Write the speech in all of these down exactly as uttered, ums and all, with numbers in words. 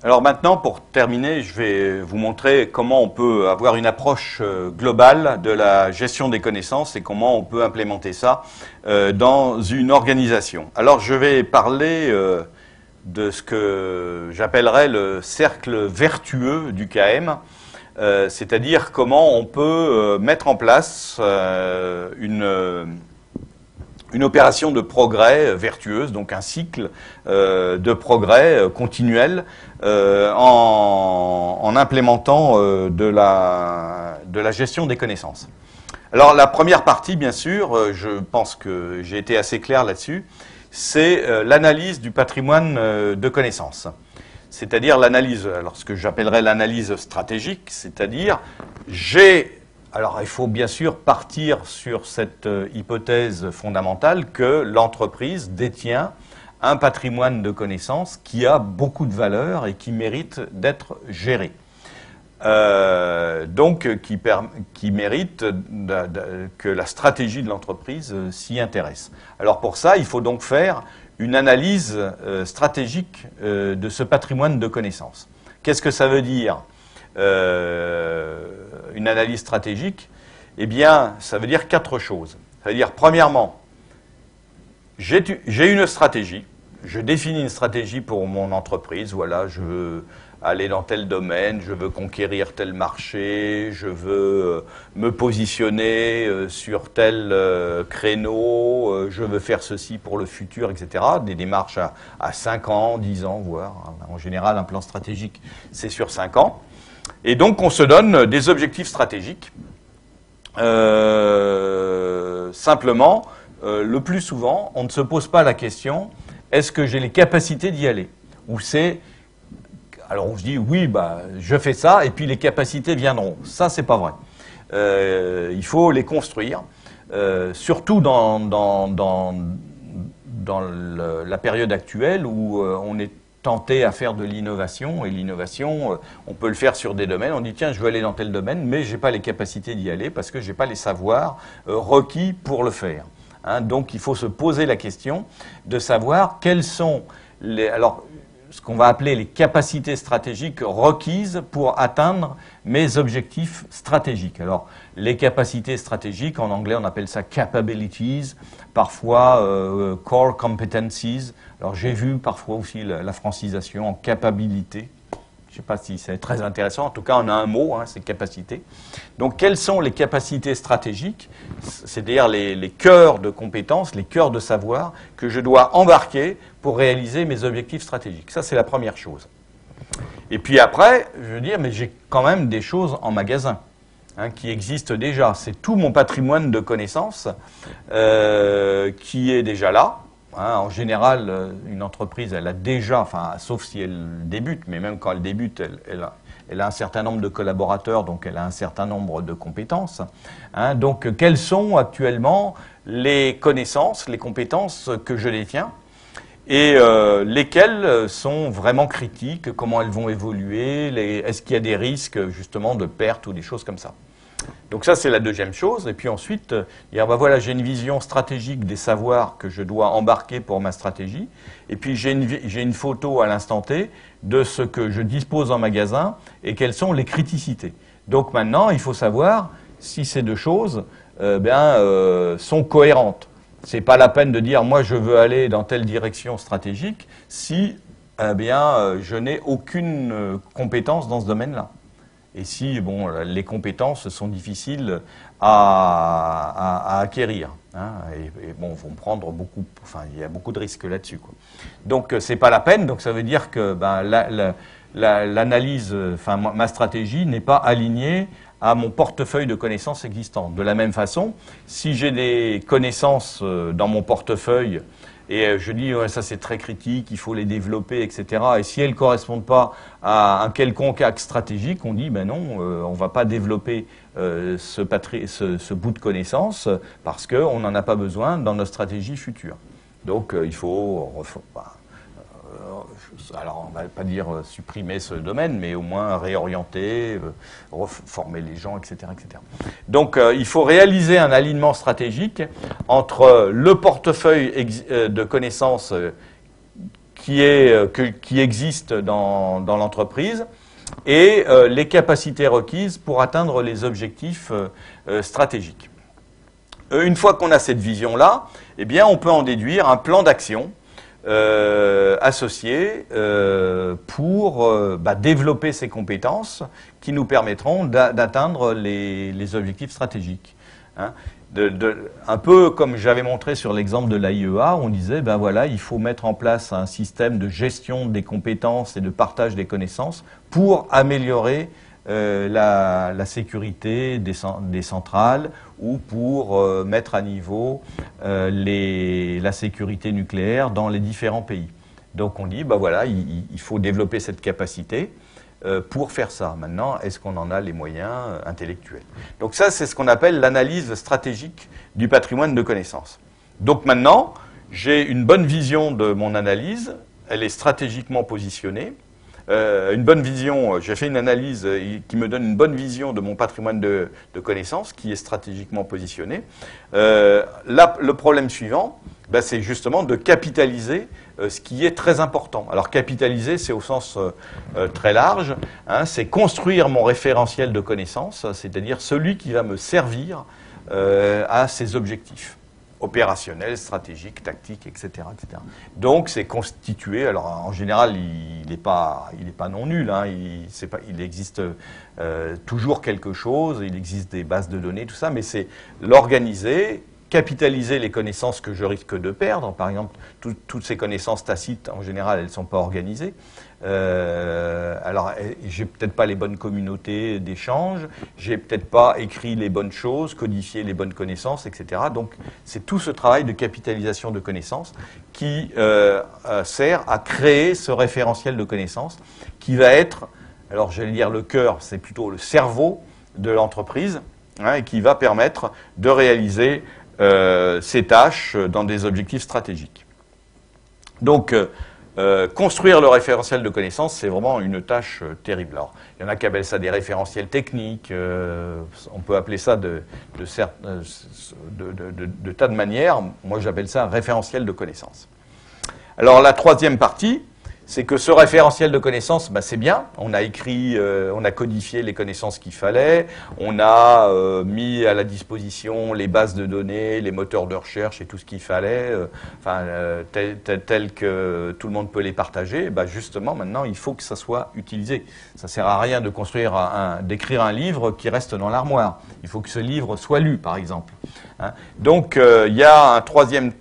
Alors maintenant, pour terminer, je vais vous montrer comment on peut avoir une approche globale de la gestion des connaissances et comment on peut implémenter ça dans une organisation. Alors je vais parler de ce que j'appellerais le cercle vertueux du K M, c'est-à-dire comment on peut mettre en place une... une opération de progrès vertueuse, donc un cycle euh, de progrès euh, continuel euh, en, en implémentant euh, de, la, de la gestion des connaissances. Alors la première partie, bien sûr, euh, je pense que j'ai été assez clair là-dessus, c'est euh, l'analyse du patrimoine euh, de connaissances. C'est-à-dire l'analyse, alors ce que j'appellerais l'analyse stratégique, c'est-à-dire j'ai... Alors, il faut bien sûr partir sur cette euh, hypothèse fondamentale que l'entreprise détient un patrimoine de connaissances qui a beaucoup de valeur et qui mérite d'être géré. Euh, donc, qui, qui mérite de, de, que la stratégie de l'entreprise euh, s'y intéresse. Alors, pour ça, il faut donc faire une analyse euh, stratégique euh, de ce patrimoine de connaissances. Qu'est-ce que ça veut dire ? Euh, une analyse stratégique, eh bien, ça veut dire quatre choses. Ça veut dire, premièrement, j'ai une stratégie, je définis une stratégie pour mon entreprise, voilà, je veux aller dans tel domaine, je veux conquérir tel marché, je veux me positionner sur tel créneau, je veux faire ceci pour le futur, et cetera. Des démarches à, à cinq ans, dix ans, voire, en général, un plan stratégique, c'est sur cinq ans. Et donc, on se donne des objectifs stratégiques. Euh, simplement, euh, le plus souvent, on ne se pose pas la question, est-ce que j'ai les capacités d'y aller? Ou c'est, alors on se dit, oui, bah, je fais ça, et puis les capacités viendront. Ça, c'est pas vrai. Euh, il faut les construire, euh, surtout dans, dans, dans, dans le, la période actuelle où euh, on est tenter à faire de l'innovation, et l'innovation, on peut le faire sur des domaines, on dit tiens, je veux aller dans tel domaine, mais je n'ai pas les capacités d'y aller parce que je n'ai pas les savoirs euh, requis pour le faire. Hein, donc il faut se poser la question de savoir quelles sont les, alors, ce qu'on va appeler les capacités stratégiques requises pour atteindre mes objectifs stratégiques. Alors, les capacités stratégiques, en anglais on appelle ça capabilities, parfois euh, core competencies. Alors j'ai vu parfois aussi la, la francisation en capacité. Je ne sais pas si c'est très intéressant. En tout cas, on a un mot, hein, c'est capacité. Donc, quelles sont les capacités stratégiques, c'est-à-dire les, les cœurs de compétences, les cœurs de savoir que je dois embarquer pour réaliser mes objectifs stratégiques. Ça, c'est la première chose. Et puis après, je veux dire, mais j'ai quand même des choses en magasin hein, qui existent déjà. C'est tout mon patrimoine de connaissances euh, qui est déjà là. Hein, en général, une entreprise, elle a déjà, enfin, sauf si elle débute, mais même quand elle débute, elle, elle, a, elle a un certain nombre de collaborateurs, donc elle a un certain nombre de compétences. Hein, donc, quelles sont actuellement les connaissances, les compétences que je détiens et euh, lesquelles sont vraiment critiques, comment elles vont évoluer, est-ce qu'il y a des risques, justement, de perte ou des choses comme ça. Donc ça, c'est la deuxième chose. Et puis ensuite, dire, ben voilà, j'ai une vision stratégique des savoirs que je dois embarquer pour ma stratégie. Et puis j'ai une, j'ai une photo à l'instant T de ce que je dispose en magasin et quelles sont les criticités. Donc maintenant, il faut savoir si ces deux choses euh, ben, euh, sont cohérentes. C'est pas la peine de dire, moi, je veux aller dans telle direction stratégique si eh bien, euh, je n'ai aucune euh, compétence dans ce domaine-là. Et si bon, les compétences sont difficiles à, à, à acquérir, hein, et, et bon, vont prendre beaucoup, enfin, il y a beaucoup de risques là-dessus, quoi. Donc, c'est pas la peine. Donc, ça veut dire que ben, la, la, la, l'analyse, enfin, ma stratégie n'est pas alignée à mon portefeuille de connaissances existantes. De la même façon, si j'ai des connaissances dans mon portefeuille et je dis, ouais, ça c'est très critique, il faut les développer, et cetera. Et si elles ne correspondent pas à un quelconque axe stratégique, on dit, ben non, euh, on ne va pas développer euh, ce, patri ce, ce bout de connaissances parce qu'on n'en a pas besoin dans notre stratégie future. Donc euh, il faut, bah, euh, alors on ne va pas dire supprimer ce domaine, mais au moins réorienter, euh, reformer les gens, et cetera, et cetera. Donc euh, il faut réaliser un alignement stratégique entre le portefeuille de connaissances qui, est, que, qui existe dans, dans l'entreprise et euh, les capacités requises pour atteindre les objectifs euh, stratégiques. Une fois qu'on a cette vision-là, eh bien, on peut en déduire un plan d'action euh, associé euh, pour euh, bah, développer ces compétences qui nous permettront d'atteindre les, les objectifs stratégiques. Hein. De, de, un peu comme j'avais montré sur l'exemple de l'A I E A, on disait, ben voilà, il faut mettre en place un système de gestion des compétences et de partage des connaissances pour améliorer euh, la, la sécurité des, des centrales ou pour euh, mettre à niveau euh, les, la sécurité nucléaire dans les différents pays. Donc on dit, ben voilà, il, il faut développer cette capacité pour faire ça. Maintenant, est-ce qu'on en a les moyens intellectuels? Donc ça, c'est ce qu'on appelle l'analyse stratégique du patrimoine de connaissances. Donc maintenant, j'ai une bonne vision de mon analyse, elle est stratégiquement positionnée. Euh, une bonne vision, j'ai fait une analyse qui me donne une bonne vision de mon patrimoine de, de connaissances qui est stratégiquement positionné. Euh, là, le problème suivant, ben, c'est justement de capitaliser euh, ce qui est très important. Alors capitaliser, c'est au sens euh, très large, hein, c'est construire mon référentiel de connaissances, c'est-à-dire celui qui va me servir euh, à ces objectifs opérationnels, stratégiques, tactiques, et cetera, et cetera. Donc c'est constitué, alors en général il n'est pas, il n'est pas non nul, hein, il, c'est pas, il existe euh, toujours quelque chose, il existe des bases de données, tout ça, mais c'est l'organiser, capitaliser les connaissances que je risque de perdre. Par exemple, tout, toutes ces connaissances tacites, en général, elles ne sont pas organisées. Euh, alors, j'ai peut-être pas les bonnes communautés d'échange, j'ai peut-être pas écrit les bonnes choses, codifié les bonnes connaissances, et cetera. Donc, c'est tout ce travail de capitalisation de connaissances qui euh, euh, sert à créer ce référentiel de connaissances qui va être, alors j'allais dire le cœur, c'est plutôt le cerveau de l'entreprise, hein, et qui va permettre de réaliser Euh, ces tâches dans des objectifs stratégiques. Donc, euh, euh, construire le référentiel de connaissances, c'est vraiment une tâche euh, terrible. Alors, il y en a qui appellent ça des référentiels techniques, euh, on peut appeler ça de, de, de, de, de, de tas de manières. Moi, j'appelle ça un référentiel de connaissances. Alors, la troisième partie, c'est que ce référentiel de connaissances, bah, c'est bien. On a écrit, euh, on a codifié les connaissances qu'il fallait, on a euh, mis à la disposition les bases de données, les moteurs de recherche et tout ce qu'il fallait, euh, enfin, euh, tel, tel, tel que tout le monde peut les partager. Bah, justement, maintenant, il faut que ça soit utilisé. Ça sert à rien de construire, un, d'écrire un livre qui reste dans l'armoire. Il faut que ce livre soit lu, par exemple. Hein. Donc, euh, il y a un troisième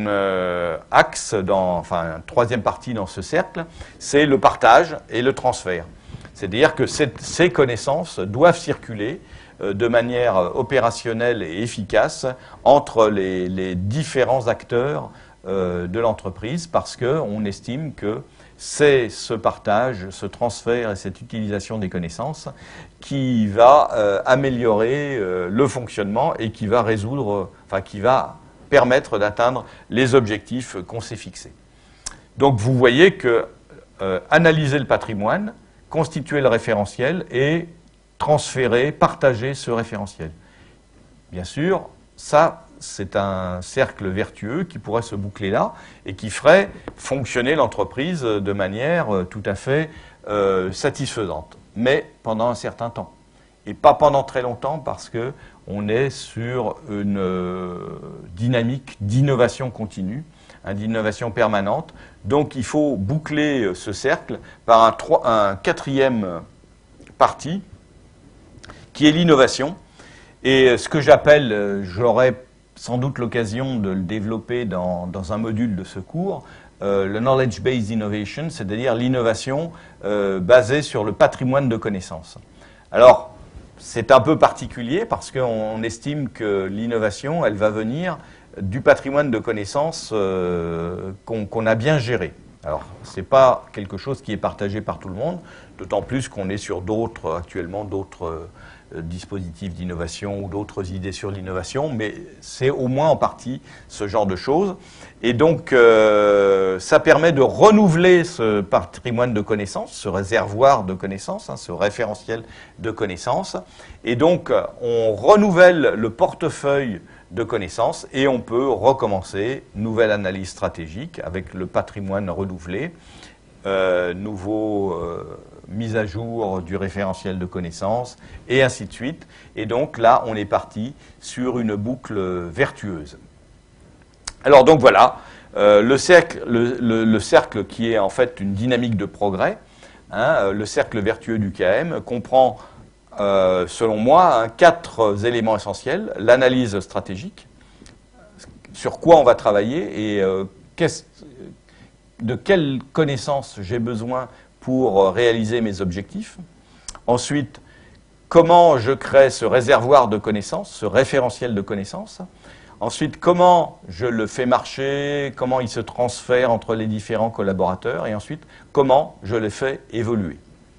euh, axe, dans, enfin, une troisième partie dans ce cercle, c'est le partage et le transfert. C'est-à-dire que cette, ces connaissances doivent circuler euh, de manière opérationnelle et efficace entre les, les différents acteurs euh, de l'entreprise parce qu'on estime que c'est ce partage, ce transfert et cette utilisation des connaissances qui va euh, améliorer euh, le fonctionnement et qui va résoudre, enfin qui va permettre d'atteindre les objectifs qu'on s'est fixés. Donc vous voyez que euh, analyser le patrimoine, constituer le référentiel et transférer, partager ce référentiel. Bien sûr, ça c'est un cercle vertueux qui pourrait se boucler là et qui ferait fonctionner l'entreprise de manière tout à fait euh, satisfaisante, mais pendant un certain temps. Et pas pendant très longtemps parce qu'on est sur une euh, dynamique d'innovation continue, hein, d'innovation permanente. Donc il faut boucler ce cercle par un, trois, un quatrième partie qui est l'innovation. Et ce que j'appelle, j'aurais sans doute l'occasion de le développer dans, dans un module de ce cours, euh, le Knowledge-Based Innovation, c'est-à-dire l'innovation euh, basée sur le patrimoine de connaissances. Alors, c'est un peu particulier parce qu'on estime que l'innovation, elle va venir du patrimoine de connaissances euh, qu'on qu'on a bien géré. Alors, ce n'est pas quelque chose qui est partagé par tout le monde, d'autant plus qu'on est sur d'autres, actuellement, d'autres euh, dispositifs d'innovation ou d'autres idées sur l'innovation, mais c'est au moins en partie ce genre de choses. Et donc, euh, ça permet de renouveler ce patrimoine de connaissances, ce réservoir de connaissances, hein, ce référentiel de connaissances. Et donc, on renouvelle le portefeuille de connaissances et on peut recommencer, nouvelle analyse stratégique avec le patrimoine renouvelé, euh, nouveau euh, mise à jour du référentiel de connaissances et ainsi de suite. Et donc là, on est parti sur une boucle vertueuse. Alors donc voilà, euh, le, cercle, le, le, le cercle qui est en fait une dynamique de progrès, hein, le cercle vertueux du K M comprend, euh, selon moi, hein, quatre éléments essentiels. L'analyse stratégique, sur quoi on va travailler et euh, de quelles connaissances j'ai besoin pour réaliser mes objectifs. Ensuite, comment je crée ce réservoir de connaissances, ce référentiel de connaissances. Ensuite, comment je le fais marcher, comment il se transfère entre les différents collaborateurs. Et ensuite, comment je le fais évoluer.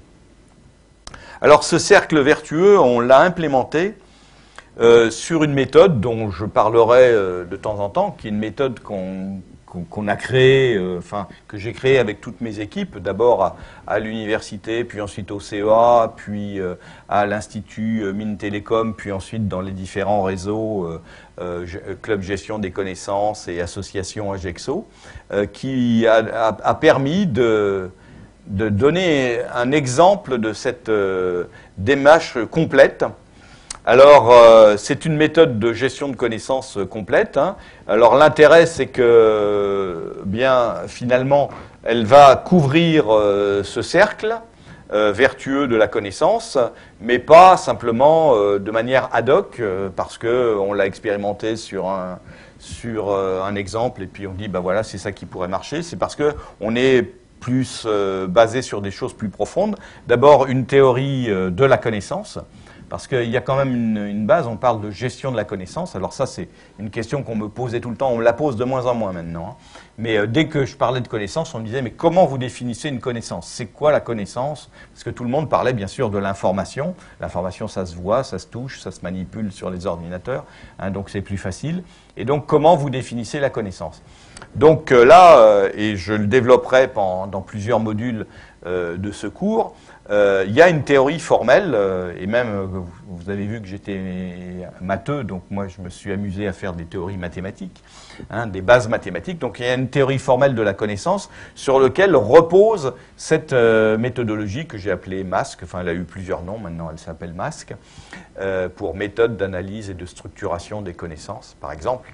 Alors, ce cercle vertueux, on l'a implémenté euh, sur une méthode dont je parlerai euh, de temps en temps, qui est une méthode qu'on qu'on a créé, euh, enfin que j'ai créé avec toutes mes équipes, d'abord à, à l'université, puis ensuite au C E A, puis euh, à l'Institut euh, Mines Télécom, puis ensuite dans les différents réseaux, euh, euh, Club Gestion des Connaissances et Association Agexo, euh, qui a, a, a permis de, de donner un exemple de cette euh, démarche complète. Alors, euh, c'est une méthode de gestion de connaissances complète. Hein. Alors, l'intérêt, c'est que, bien, finalement, elle va couvrir euh, ce cercle euh, vertueux de la connaissance, mais pas simplement euh, de manière ad hoc, euh, parce qu'on l'a expérimenté sur un, sur euh, un exemple, et puis on dit, ben voilà, c'est ça qui pourrait marcher. C'est parce qu'on est plus euh, basé sur des choses plus profondes. D'abord, une théorie euh, de la connaissance. Parce qu'il y a quand même une, une base, on parle de gestion de la connaissance. Alors ça, c'est une question qu'on me posait tout le temps, on me la pose de moins en moins maintenant. Hein. Mais euh, dès que je parlais de connaissance, on me disait, mais comment vous définissez une connaissance? C'est quoi la connaissance? Parce que tout le monde parlait bien sûr de l'information. L'information, ça se voit, ça se touche, ça se manipule sur les ordinateurs, hein, donc c'est plus facile. Et donc, comment vous définissez la connaissance? Donc euh, là, euh, et je le développerai pendant, dans plusieurs modules euh, de ce cours, Euh, il y a une théorie formelle, euh, et même, euh, vous avez vu que j'étais matheux, donc moi je me suis amusé à faire des théories mathématiques, hein, des bases mathématiques. Donc il y a une théorie formelle de la connaissance sur laquelle repose cette euh, méthodologie que j'ai appelée MASC, enfin elle a eu plusieurs noms, maintenant elle s'appelle MASC, euh, pour méthode d'analyse et de structuration des connaissances, par exemple.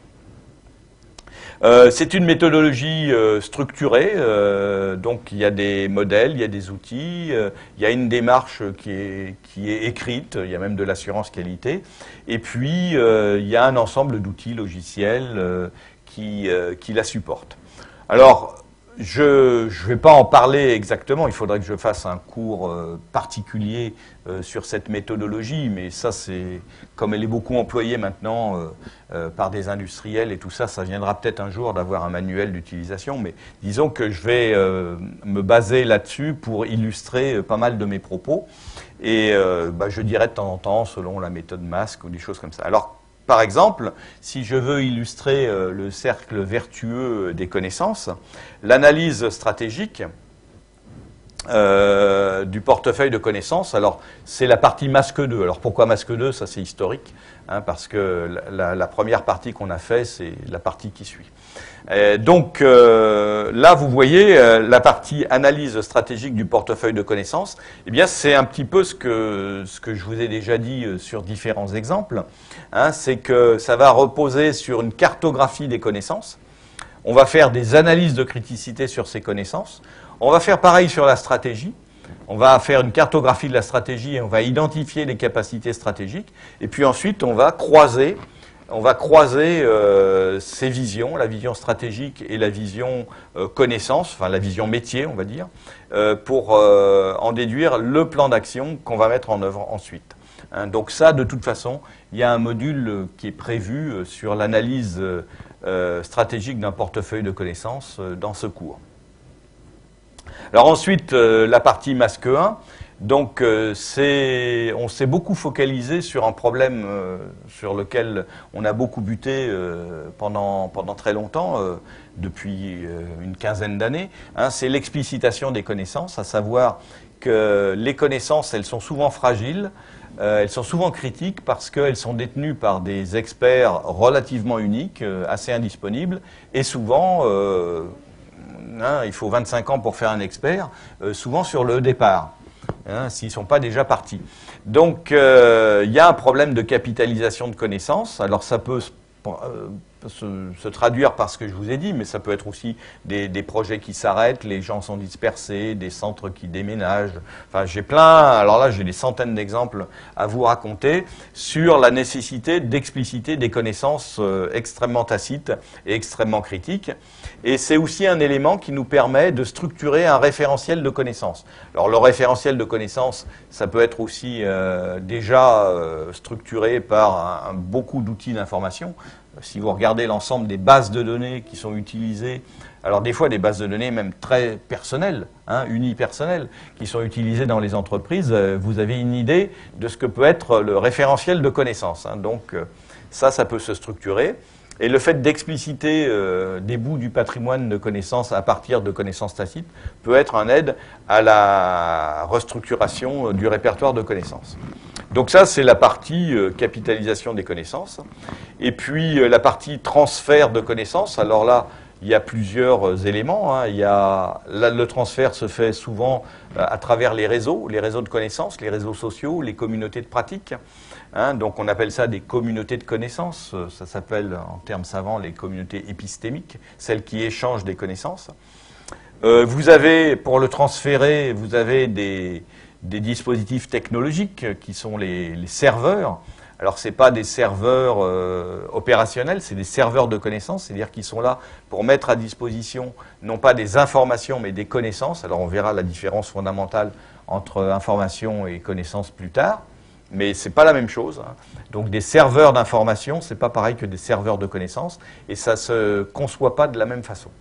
Euh, c'est une méthodologie euh, structurée, euh, donc il y a des modèles, il y a des outils, euh, il y a une démarche qui est, qui est écrite, il y a même de l'assurance qualité, et puis euh, il y a un ensemble d'outils logiciels euh, qui, euh, qui la supportent. Alors, je ne vais pas en parler exactement, il faudrait que je fasse un cours euh, particulier euh, sur cette méthodologie, mais ça, c'est comme elle est beaucoup employée maintenant euh, euh, par des industriels et tout ça, ça viendra peut-être un jour d'avoir un manuel d'utilisation, mais disons que je vais euh, me baser là-dessus pour illustrer euh, pas mal de mes propos, et euh, bah, je dirai de temps en temps, selon la méthode MASC ou des choses comme ça. Alors, par exemple, si je veux illustrer euh, le cercle vertueux des connaissances, l'analyse stratégique euh, du portefeuille de connaissances, alors c'est la partie masque deux. Alors pourquoi masque deux? Ça c'est historique, hein, parce que la, la première partie qu'on a fait, c'est la partie qui suit. Et donc euh, là, vous voyez euh, la partie analyse stratégique du portefeuille de connaissances. Eh bien, c'est un petit peu ce que ce que je vous ai déjà dit euh, sur différents exemples. Hein, c'est que ça va reposer sur une cartographie des connaissances. On va faire des analyses de criticité sur ces connaissances. On va faire pareil sur la stratégie. On va faire une cartographie de la stratégie et on va identifier les capacités stratégiques. Et puis ensuite, on va croiser. On va croiser euh, ces visions, la vision stratégique et la vision euh, connaissance, enfin la vision métier, on va dire, euh, pour euh, en déduire le plan d'action qu'on va mettre en œuvre ensuite. Hein, donc ça, de toute façon, il y a un module euh, qui est prévu euh, sur l'analyse euh, stratégique d'un portefeuille de connaissances euh, dans ce cours. Alors ensuite, euh, la partie masque un. Donc, euh, c'est, on s'est beaucoup focalisé sur un problème euh, sur lequel on a beaucoup buté euh, pendant, pendant très longtemps, euh, depuis euh, une quinzaine d'années. Hein, c'est l'explicitation des connaissances, à savoir que les connaissances, elles sont souvent fragiles. euh, elles sont souvent critiques parce qu'elles sont détenues par des experts relativement uniques, euh, assez indisponibles, et souvent, euh, hein, il faut vingt-cinq ans pour faire un expert, euh, souvent sur le départ, hein, s'ils ne sont pas déjà partis. Donc, euh, il y a un problème de capitalisation de connaissances. Alors, ça peut euh, Se, se traduire par ce que je vous ai dit, mais ça peut être aussi des, des projets qui s'arrêtent, les gens sont dispersés, des centres qui déménagent. Enfin, j'ai plein, alors là, j'ai des centaines d'exemples à vous raconter sur la nécessité d'expliciter des connaissances euh, extrêmement tacites et extrêmement critiques. Et c'est aussi un élément qui nous permet de structurer un référentiel de connaissances. Alors, le référentiel de connaissances, ça peut être aussi euh, déjà euh, structuré par un, un, beaucoup d'outils d'information. Si vous regardez l'ensemble des bases de données qui sont utilisées, alors des fois des bases de données même très personnelles, hein, unipersonnelles, qui sont utilisées dans les entreprises, euh, vous avez une idée de ce que peut être le référentiel de connaissances. Hein. Donc euh, ça, ça peut se structurer. Et le fait d'expliciter euh, des bouts du patrimoine de connaissances à partir de connaissances tacites peut être un aide à la restructuration euh, du répertoire de connaissances. Donc ça, c'est la partie euh, capitalisation des connaissances. Et puis euh, la partie transfert de connaissances. Alors là, il y a plusieurs euh, éléments. Hein. Il y a, là, le transfert se fait souvent euh, à travers les réseaux, les réseaux de connaissances, les réseaux sociaux, les communautés de pratique. Hein. Donc on appelle ça des communautés de connaissances. Ça s'appelle en termes savants les communautés épistémiques, celles qui échangent des connaissances. Euh, vous avez, pour le transférer, vous avez des... des dispositifs technologiques qui sont les, les serveurs. Alors, ce n'est pas des serveurs euh, opérationnels, c'est des serveurs de connaissances, c'est-à-dire qu'ils sont là pour mettre à disposition non pas des informations, mais des connaissances. Alors, on verra la différence fondamentale entre information et connaissances plus tard, mais ce n'est pas la même chose. Hein. Donc, des serveurs d'information, ce n'est pas pareil que des serveurs de connaissances, et ça ne se conçoit pas de la même façon.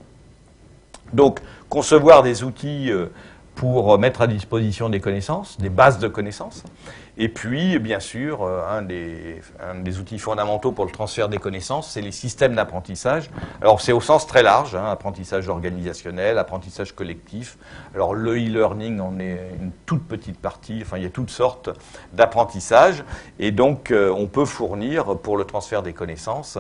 Donc, concevoir des outils euh, pour mettre à disposition des connaissances, des bases de connaissances. Et puis, bien sûr, un des, un des outils fondamentaux pour le transfert des connaissances, c'est les systèmes d'apprentissage. Alors, c'est au sens très large, hein, apprentissage organisationnel, apprentissage collectif. Alors, le e-learning en est une toute petite partie. Enfin, il y a toutes sortes d'apprentissages. Et donc, euh, on peut fournir, pour le transfert des connaissances,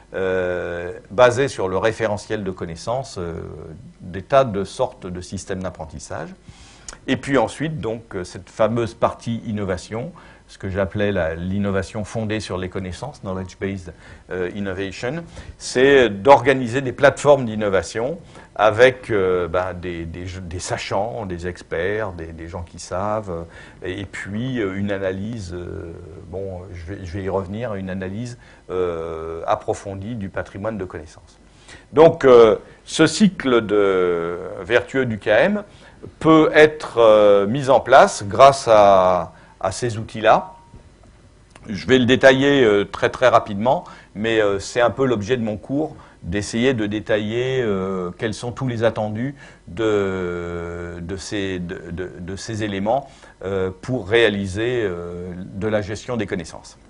euh, basé sur le référentiel de connaissances, euh, des tas de sortes de systèmes d'apprentissage. Et puis ensuite, donc, cette fameuse partie innovation, ce que j'appelais l'innovation fondée sur les connaissances, knowledge-based euh, innovation, c'est d'organiser des plateformes d'innovation avec euh, ben, des, des, des sachants, des experts, des, des gens qui savent, euh, et puis euh, une analyse, euh, bon, je vais, je vais y revenir, une analyse euh, approfondie du patrimoine de connaissances. Donc, euh, ce cycle de vertueux du K M peut être euh, mis en place grâce à, à ces outils-là. Je vais le détailler euh, très très rapidement, mais euh, c'est un peu l'objet de mon cours, d'essayer de détailler euh, quels sont tous les attendus de, de, ces, de, de, de ces éléments euh, pour réaliser euh, de la gestion des connaissances.